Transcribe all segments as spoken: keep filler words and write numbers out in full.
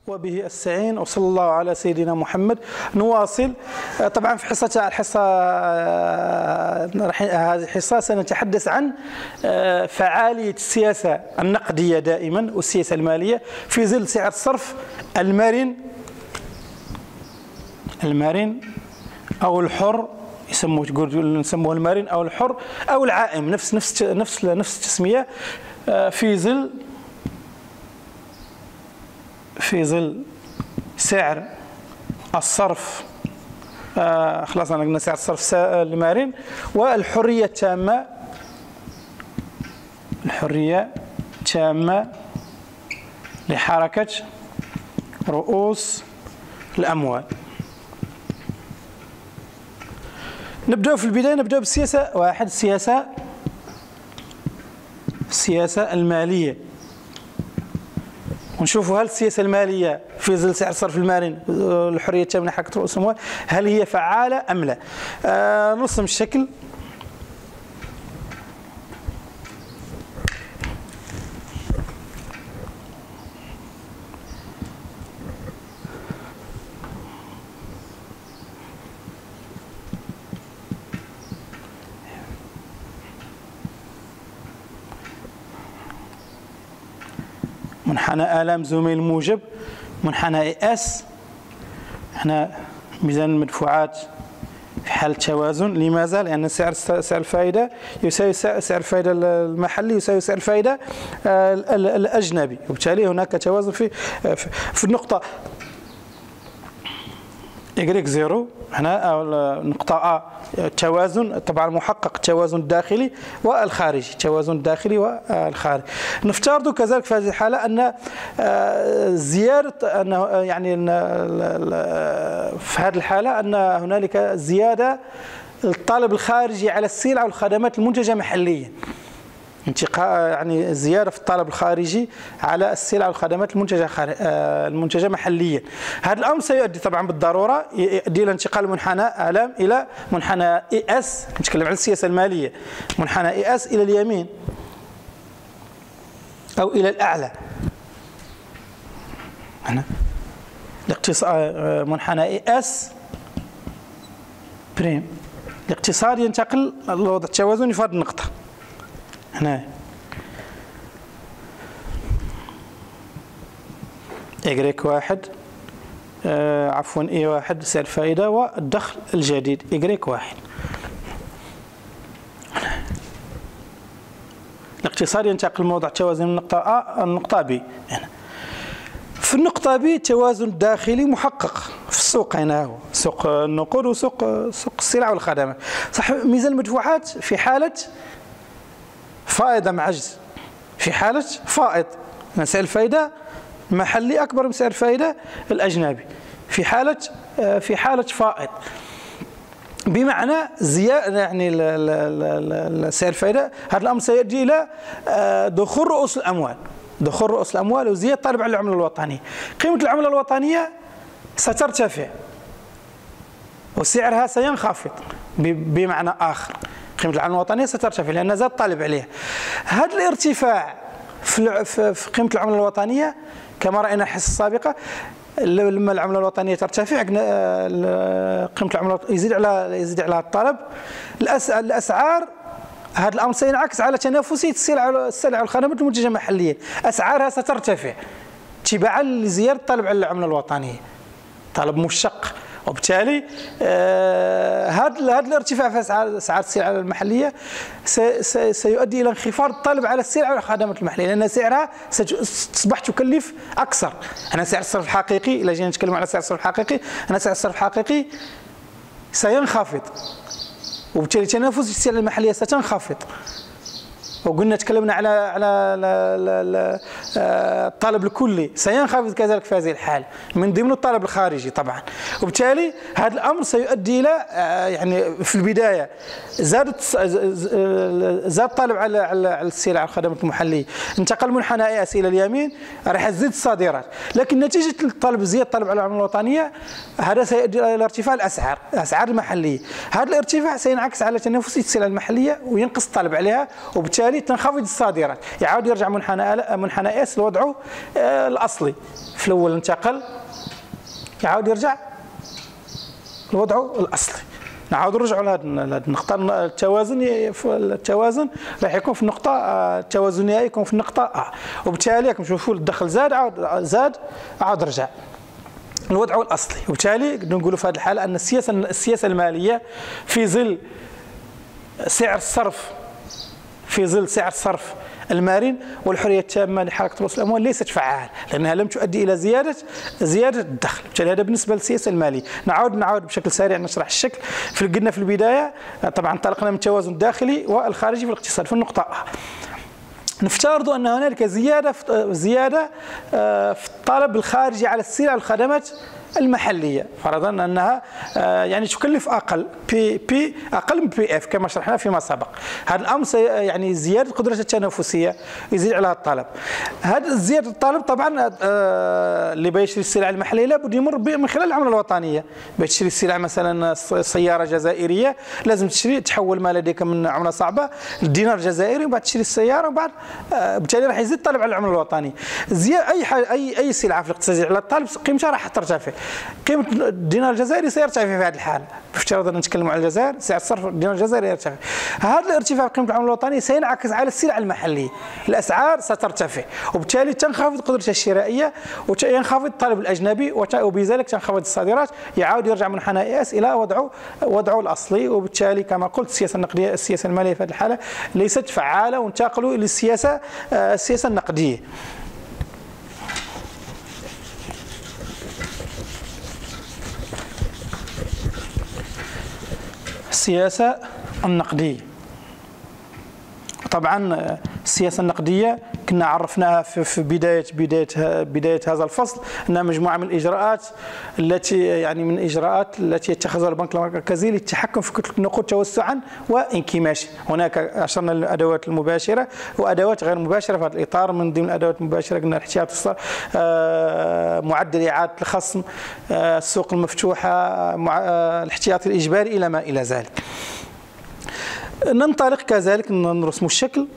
وبه استعين وصلى الله على سيدنا محمد. نواصل. طبعا في حصة الحصة هذه الحصة سنتحدث عن فعالية السياسة النقدية دائما والسياسة المالية في ظل سعر الصرف المرن المرن أو الحر، يسموه تقول نسموه المرن أو الحر أو العائم، نفس نفس نفس نفس التسمية، في ظل في ظل سعر الصرف آه خلاص أنا قلنا سعر الصرف المرن والحرية التامة الحرية التامة لحركة رؤوس الأموال. نبدأ في البداية نبدأ بالسياسة واحد السياسة السياسة المالية، ونشوفوا هل السياسة المالية في ظل سعر الصرف المرن الحرية التامة من حركة رؤوس الأموال هل هي فعالة أم لا؟ آه نرسم الشكل. منحنى آلام زوميل موجب، منحنى اي اس. هنا ميزان المدفوعات في حالة توازن، لماذا؟ لأن سعر سعر الفائدة يساوي سعر الفائدة المحلي يساوي سعر الفائدة الأجنبي، وبالتالي هناك توازن في في النقطة إكس زيرو. هنا النقطة أ توازن طبعا محقق التوازن الداخلي والخارجي، التوازن الداخلي والخارجي. نفترض كذلك في هذه الحالة أن زيادة أنه يعني في هذه الحالة أن هنالك زيادة الطلب الخارجي على السلع والخدمات المنتجة محليا، انتقاء يعني زياده في الطلب الخارجي على السلع والخدمات المنتجه المنتجه محليا. هذا الامر سيؤدي طبعا بالضروره يؤدي الى انتقال منحنى آلام الى منحنى اي اس، نتكلم عن السياسه الماليه، منحنى اي اس الى اليمين او الى الاعلى. هنا الاقتصاد منحنى اي اس بريم، الاقتصاد ينتقل لوضع التوازن في هذه النقطه. هنا إكس واحد آه عفوا إي واحد سعر الفائدة والدخل الجديد إكس واحد. الاقتصاد ينتقل من موضع توازن من النقطة أ النقطة ب. هنا في النقطة ب توازن داخلي محقق في السوق، هنا هو سوق النقود وسوق سوق السلع والخدمات. صح ميزان المدفوعات في حالة فائدة مع عجز، في حالة فائض سعر الفائدة المحلي أكبر من سعر الفائدة الأجنبي، في حالة في حالة فائض بمعنى زيادة يعني سعر الفائدة. هذا الأمر سيؤدي إلى دخول رؤوس الأموال دخول رؤوس الأموال وزيادة طلب على العملة الوطنية. قيمة العملة الوطنية سترتفع وسعرها سينخفض، بمعنى آخر قيمة العملة الوطنية سترتفع لأن زاد الطلب عليها. هذا الارتفاع في قيمة العملة الوطنية كما رأينا الحصة السابقة، لما العملة الوطنية ترتفع قيمة العملة يزيد على يزيد على الطلب، الأسعار هذا الأمر سينعكس على تنافسية السلع السلع والخدمات المنتجة محليا، أسعارها سترتفع تباعا لزيادة الطلب على العملة الوطنية، طلب مشق، وبالتالي آه هذا هذا الارتفاع في اسعار اسعار السلع المحليه سيؤدي الى انخفاض الطلب على السلع والخدمات المحليه، لان سعرها ستصبح تكلف اكثر. انا سعر الصرف الحقيقي، الا جينا نتكلم على سعر الصرف الحقيقي، انا سعر الصرف الحقيقي سينخفض، وبالتالي تنافس السلع المحليه ستنخفض. وقلنا تكلمنا على على الطلب الكلي سينخفض كذلك في هذه الحالة من ضمن الطلب الخارجي طبعا، وبالتالي هذا الأمر سيؤدي إلى يعني في البداية زادت زاد الطلب على على السلع والخدمات المحلية، انتقل منحنى اي اس إلى اليمين راح تزيد الصادرات، لكن نتيجة الطلب زيادة الطلب على العملة الوطنية هذا سيؤدي إلى ارتفاع الأسعار الأسعار المحلية. هذا الارتفاع سينعكس على تنافسية السلع المحلية وينقص الطلب عليها، وبالتالي وبالتالي تنخفض الصادرات، يعاود يرجع منحنى منحنى اس لوضعه الاصلي. في الاول انتقل، يعاود يرجع لوضعه الاصلي. نعاود نرجعوا لهذه النقطة. التوازن التوازن راح يكون في النقطة التوازنية يكون في النقطة أ، وبالتالي راكم تشوفوا الدخل زاد عاود زاد عاود رجع لوضعه الأصلي. وبالتالي نقولوا في هذه الحالة أن السياسة السياسة المالية في ظل سعر الصرف في ظل سعر الصرف المرن والحريه التامه لحركه رؤوس الاموال ليست فعاله، لانها لم تؤدي الى زياده زياده الدخل، بالتالي هذا بالنسبه للسياسه الماليه. نعود نعود بشكل سريع نشرح الشكل. في قلنا في البدايه طبعا انطلقنا من التوازن الداخلي والخارجي في الاقتصاد في النقطه أ. نفترض ان هنالك زياده في زياده في الطلب الخارجي على السلع والخدمات المحليه، فرضا انها يعني تكلف اقل بي بي اقل من بي اف كما شرحنا فيما سبق. هذا الامر يعني زياده القدره التنافسيه يزيد عليها الطلب. هذا زياده الطلب طبعا اللي بيشتري السلع المحليه لابد يمر من خلال العمله الوطنيه. بتشتري السلع مثلا سياره جزائريه لازم تشتري تحول ما لديك من عمله صعبه لدينار جزائري، وبعد تشتري السياره، وبعد بالتالي راح يزيد الطلب على العمله الوطنيه. زياده اي حاجه اي اي سلعه في الاقتصاد على الطلب قيمتها راح ترتفع. قيمة الدينار الجزائري سيرتفع في هذه الحالة، بافتراض أن نتكلم عن الجزائر سعر الصرف الدينار الجزائري يرتفع. هذا الارتفاع في قيمة العملة الوطنية سينعكس على السلع المحلية، الأسعار سترتفع، وبالتالي تنخفض قدرتها الشرائية وينخفض الطلب الأجنبي، وبذلك تنخفض الصادرات، يعاود يرجع منحنى اي اس إلى وضعه وضعه الأصلي. وبالتالي كما قلت السياسة النقدية السياسة المالية في هذه الحالة ليست فعالة، وانتقلوا للسياسة السياسة النقدية. السياسة النقدية طبعا السياسة النقدية كنا عرفناها في بداية بداية بداية هذا الفصل أنها مجموعة من الإجراءات التي يعني من الإجراءات التي يتخذها البنك المركزي للتحكم في كتلة النقود توسعا وانكماشا. هناك أشرنا للأدوات المباشرة وأدوات غير مباشرة في هذا الإطار. من ضمن الأدوات المباشرة قلنا الاحتياط معدل إعادة الخصم، السوق المفتوحة، الاحتياط الإجباري إلى ما إلى ذلك. ننطلق كذلك نرسم الشكل.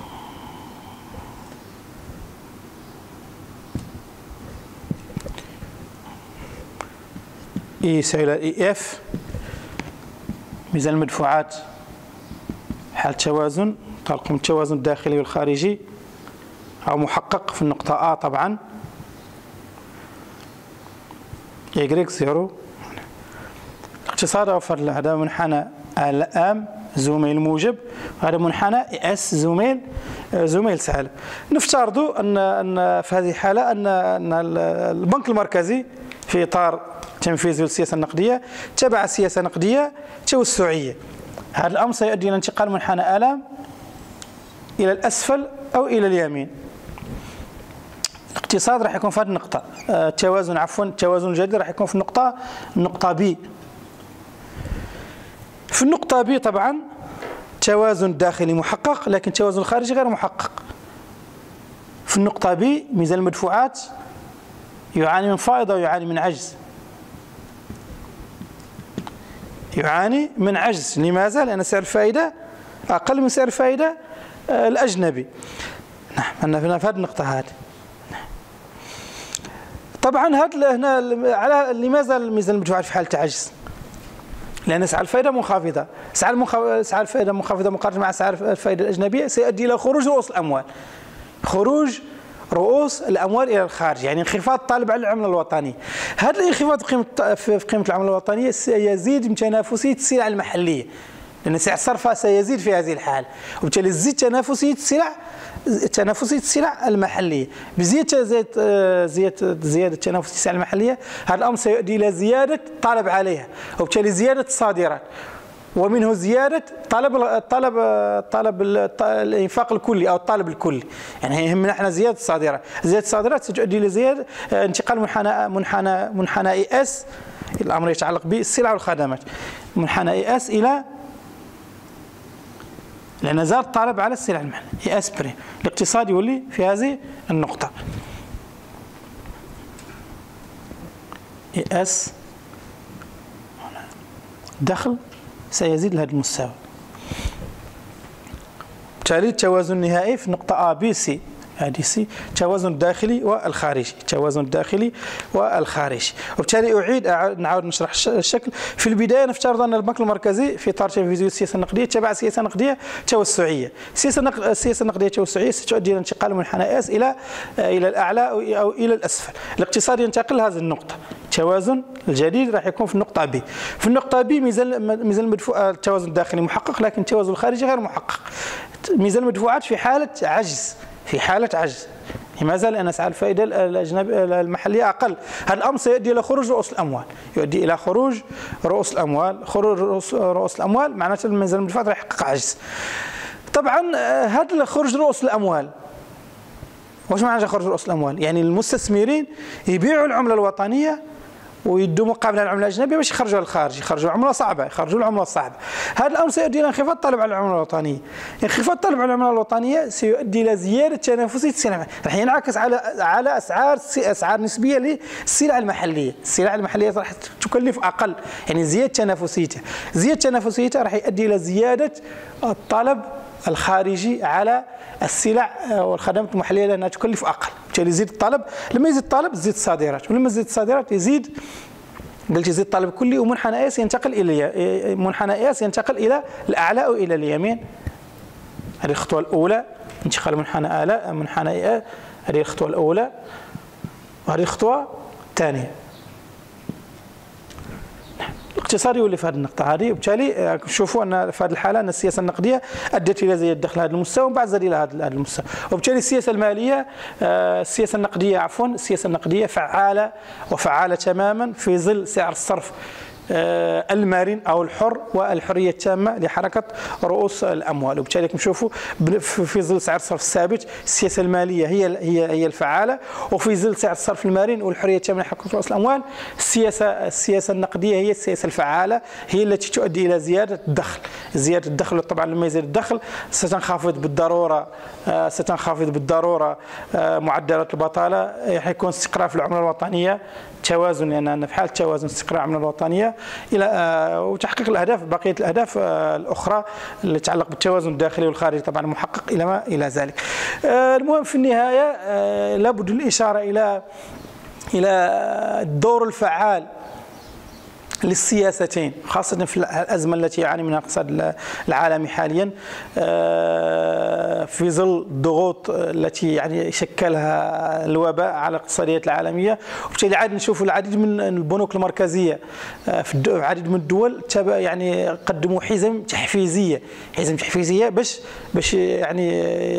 اي يساوي اي اف ميزان المدفوعات حال توازن، ننطلق من التوازن الداخلي والخارجي او محقق في النقطة ا طبعا يجريك زيرو. الاقتصاد اوفر هذا منحنى الام زميل موجب، هذا منحنى اس زميل زميل سالب. نفترض ان ان في هذه الحاله ان ان البنك المركزي في اطار تنفيذ السياسه النقديه تبع سياسه نقديه توسعيه. هذا الامر سيؤدي الى انتقال منحنى الام الى الاسفل او الى اليمين. الاقتصاد راح يكون في هذه النقطه، التوازن عفوا التوازن الجديد راح يكون في النقطه النقطه بي. في النقطة بي طبعا توازن داخلي محقق، لكن التوازن الخارجي غير محقق. في النقطة بي ميزان المدفوعات يعاني من فائضة ويعاني من عجز. يعاني من عجز، لماذا؟ لأن سعر الفائدة أقل من سعر الفائدة الأجنبي. نعم، أنا في هذه النقطة هذه. طبعا هذا هنا على لماذا ميزان المدفوعات في حالة عجز؟ لأن أسعار الفائدة منخفضة، أسعار أسعار الفائدة منخفضة مقارنة مع أسعار الفائدة الأجنبية سيؤدي إلى خروج رؤوس الأموال. خروج رؤوس الأموال إلى الخارج، يعني انخفاض الطلب على العملة الوطنية. هذا الانخفاض في قيمة العملة الوطنية سيزيد من تنافسية السلع المحلية، لأن سعر صرفها سيزيد في هذه الحالة، وبالتالي تزيد تنافسية السلع تنافسية السلع المحلية. بزيادة زيادة زيادة زيادة تنافسية السلع المحلية هذا الأمر سيؤدي إلى زيادة الطلب عليها، وبالتالي زيادة الصادرات، ومنه زيادة طلب الطلب طلب الإنفاق الكلي أو الطلب الكلي. يعني يهمنا احنا زيادة الصادرات، زيادة الصادرات ستؤدي إلى زيادة انتقال منحنى منحنى منحنى اي اس، الأمر يتعلق بالسلع والخدمات، منحنى اي اس إلى لأن زاد الطلب على السلع المحلية اي اس بريم. الاقتصاد يولي في هذه النقطة اي اس دخل سيزيد لهذا المستوى. وبالتالي التوازن النهائي في النقطة A B C، هذه سي التوازن الداخلي والخارجي، التوازن الداخلي والخارجي. وبالتالي اعيد نعاود نشرح الشكل. في البدايه نفترض ان البنك المركزي في اطار تنفيذ السياسه النقديه اتبع سياسه نقديه توسعيه. السياسه النق... السياسه النقديه التوسعيه ستؤدي الى انتقال المنحنى اس الى الى الاعلى او الى الاسفل. الاقتصاد ينتقل لهذه النقطه. التوازن الجديد راح يكون في النقطه بي. في النقطه بي ميزان ميزان المدفوع التوازن الداخلي محقق، لكن التوازن الخارجي غير محقق. ميزان المدفوعات في حاله عجز، في حالة عجز. لماذا؟ لأن أسعار الفائدة الأجنبية المحلية أقل. هذا الأمر سيؤدي إلى خروج رؤوس الأموال، يؤدي إلى خروج رؤوس الأموال، خروج رؤوس, رؤوس الأموال معناته الميزان المدفوعات راح يحقق عجز. طبعا هذا خروج رؤوس الأموال، واش معنى خروج رؤوس الأموال؟ يعني المستثمرين يبيعوا العملة الوطنية ويدوا مقابل العمله الاجنبيه باش يخرجوا للخارج، يخرجوا عمله صعبه، يخرجوا العمله الصعبه. هذا الامر سيؤدي الى انخفاض الطلب على العمله الوطنيه. انخفاض الطلب على العمله الوطنيه سيؤدي الى زياده تنافسيه السلع، راح ينعكس على على اسعار اسعار نسبيه للسلع المحليه، السلع المحليه راح تكلف اقل، يعني زياده تنافسيتها، زياده تنافسيتها راح يؤدي الى زياده الطلب الخارجي على السلع والخدمات المحليه لانها تكلف اقل، بالتالي يزيد الطلب، لما يزيد الطلب تزيد الصادرات، ولما تزيد الصادرات يزيد قلت يزيد الطلب الكلي، ومنحنى اس ينتقل الى منحنى اس ينتقل الى الاعلى او الى اليمين. هذه الخطوه الاولى، انتقال منحنى اعلى منحنى ا، هذه الخطوه الاولى، وهذه الخطوه الثانيه. الاقتصادي يولي في هذه النقطة هذه، وبالتالي نشوفوا أن في هذه الحالة أن السياسة النقدية أدت إلى زيادة الدخل هذا المستوى ومن بعد زاد إلى هذا المستوى، وبالتالي السياسة المالية السياسة النقدية عفوا السياسة النقدية فعالة وفعالة تماما في ظل سعر الصرف المرن او الحر والحريه التامه لحركه رؤوس الاموال. وبالتالي نشوفوا في ظل سعر الصرف الثابت السياسه الماليه هي هي هي الفعاله، وفي ظل سعر الصرف المرن والحريه التامه لحركه رؤوس الاموال السياسه السياسه النقديه هي السياسه الفعاله، هي التي تؤدي الى زياده الدخل. زياده الدخل طبعا لما يزيد الدخل ستنخفض بالضروره ستنخفض بالضروره معدلات البطاله، حيكون استقرار في العمله الوطنيه، توازن، لان في حال توازن استقرار العمله الوطنيه الى وتحقيق الاهداف بقيه الاهداف الاخرى اللي تتعلق بالتوازن الداخلي والخارجي طبعا محقق الى ما الى ذلك. المهم في النهايه لابد الاشاره الى الى الدور الفعال للسياستين، خاصة في الأزمة التي يعاني منها الاقتصاد العالمي حاليا في ظل الضغوط التي يعني شكلها الوباء على الاقتصاديات العالمية. وبالتالي عاد نشوف العديد من البنوك المركزية في العديد من الدول يعني قدموا حزم تحفيزية، حزم تحفيزية باش باش يعني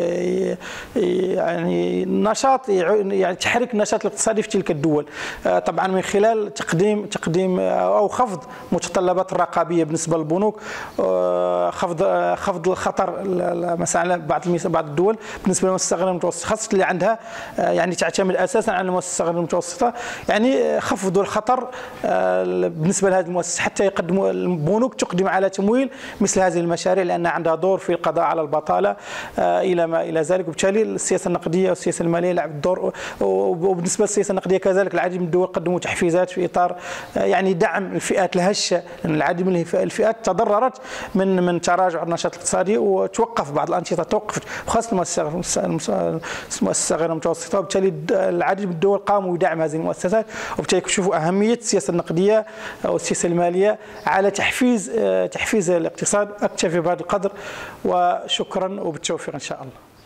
يعني نشاط يعني تحرك النشاط الاقتصادي في تلك الدول، طبعا من خلال تقديم تقديم أو خفض متطلبات الرقابيه بالنسبه للبنوك، خفض خفض الخطر مثلا بعض بعض الدول بالنسبه للمؤسسات الصغيره والمتوسطه، خاصه اللي عندها يعني تعتمد اساسا على المؤسسات الصغيره والمتوسطه، يعني خفضوا الخطر بالنسبه لهذه المؤسسات حتى يقدموا البنوك تقدم على تمويل مثل هذه المشاريع لان عندها دور في القضاء على البطاله الى ما الى ذلك. وبالتالي السياسه النقديه والسياسه الماليه لعبت دور، وبالنسبه للسياسه النقديه كذلك العديد من الدول قدموا تحفيزات في اطار يعني دعم الفئات الهشه، لان العديد من الفئات تضررت من من تراجع النشاط الاقتصادي وتوقف بعض الانشطه، توقفت وخاصه المؤسسات الصغيره والمتوسطه، وبالتالي العديد من الدول قاموا بدعم هذه المؤسسات. وبالتالي كنشوفوا اهميه السياسه النقديه او السياسه الماليه على تحفيز تحفيز الاقتصاد. اكتفي بهذا القدر وشكرا وبالتوفيق ان شاء الله.